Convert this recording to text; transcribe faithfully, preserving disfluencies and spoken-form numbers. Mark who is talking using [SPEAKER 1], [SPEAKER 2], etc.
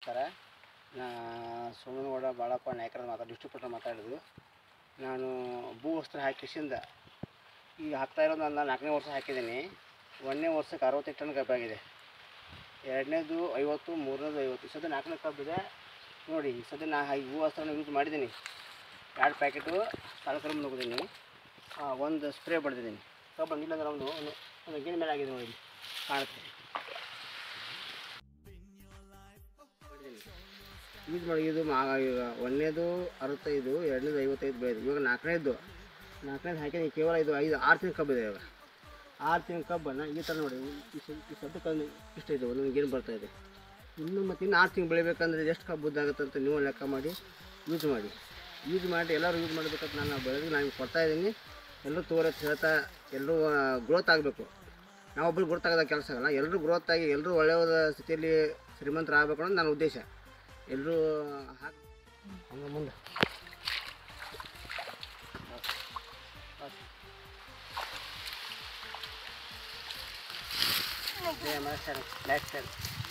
[SPEAKER 1] ಸರ ನಾ ಸೋಮನಗೌಡ ಬಾಳಪ್ಪ ನಾಯಕರ ಮಾತಾಡಿ ಡಿಸ್ಟ್ರಿಬ್ಯೂಟರ್ ಮಾತಾಡೋದು. ನಾನು ಭೂ ವಸ್ತ್ರ ಹಾಕಿಸಿಂದ ಈಗ ಹಾಕ್ತಾ ಇರೋದು ನಾನು ನಾಲ್ಕನೇ ವರ್ಷ ಹಾಕಿದ್ದೀನಿ. ಒಂದನೇ ವರ್ಷಕ್ಕೆ ಅರವತ್ತೈದು ಟನ್ ಕಬ್ಬಾಗಿದೆ, ಎರಡನೇದು ಐವತ್ತು, ಮೂರನೇದು ಐವತ್ತು. ಈ ಸದ್ಯ ನಾಲ್ಕನೇ ಕಬ್ಬಿದೆ ನೋಡಿ. ಈ ಸದ್ಯ ನಾ ಈ ಭೂ ವಸ್ತ್ರನ ಯೂಸ್ ಮಾಡಿದ್ದೀನಿ. ಎರಡು ಪ್ಯಾಕೆಟು ಸಾಲಕರ್ಮ ನುಗ್ಗಿದ್ದೀನಿ, ಒಂದು ಸ್ಪ್ರೇ ಬಡ್ದಿದ್ದೀನಿ. ಕಬ್ಬು ಇಲ್ಲ ಅಂದ್ರೆ ಒಂದು ಒಂದು ಗಿಡ ಮೇಲೆ ಆಗಿದೆ ನೋಡಿ, ಕಾಣುತ್ತೆ. ಯೂಸ್ ಮಾಡಿ ಇದು ಮಾ ಈಗ ಒಂದನೇದು ಅರವತ್ತೈದು, ಎರಡನೇದು ಐವತ್ತೈದು ಬೆಳೆದು, ಇವಾಗ ನಾಲ್ಕನೇದು ನಾಲ್ಕನೇದು ಹಾಕಿದ್ರೆ ಕೇವಲ ಇದು ಐದು ಆರು ತಿಂಗಳು ಕಬ್ಬಿದೆ. ಇವಾಗ ಆರು ತಿಂಗಳು ಕಬ್ಬನ್ನು ಈ ಥರ ನೋಡಿ, ಈ ಈ ಸದ್ಯಕ್ಕೆ ಇಷ್ಟ ಇದೆ, ಒಂದೊಂದು ಗಿಡ ಬರ್ತಾಯಿದೆ. ಇನ್ನು ಮತ್ತು ಇನ್ನು ಆರು ತಿಂಗಳು ಬೆಳಿಬೇಕಂದ್ರೆ ಎಷ್ಟು ಕಬ್ಬು ಉದ್ದಾಗುತ್ತೆ ಅಂತ ನೀವು ಲೆಕ್ಕ ಮಾಡಿ ಯೂಸ್ ಮಾಡಿ. ಯೂಸ್ ಮಾಡಿ ಎಲ್ಲರೂ ಯೂಸ್ ಮಾಡಬೇಕಂತ ನಾನು ಬೆಳೆದು ನಾನು ಕೊಡ್ತಾಯಿದ್ದೀನಿ. ಎಲ್ಲರೂ ತೋರತ್ತೆ ಹೇಳ್ತಾ ಎಲ್ಲರೂ ಗ್ರೋತ್ ಆಗಬೇಕು. ನಾವೊಬ್ಬರು ಗ್ರೋತ್ ಆಗೋದ ಕೆಲಸ ಆಗಲ್ಲ, ಎಲ್ಲರೂ ಗ್ರೋತ್ ಆಗಿ ಎಲ್ಲರೂ ಒಳ್ಳೆಯ ಸ್ಥಿತಿಯಲ್ಲಿ ಶ್ರೀಮಂತರು ಆಗಬೇಕು ಅನ್ನೋದು ನನ್ನ ಉದ್ದೇಶ. ಎಲ್ಲರೂ ಹಾಕಿ ಹಂಗೆ ಮುಂದೆ ನೆಕ್ಸ್ಟ್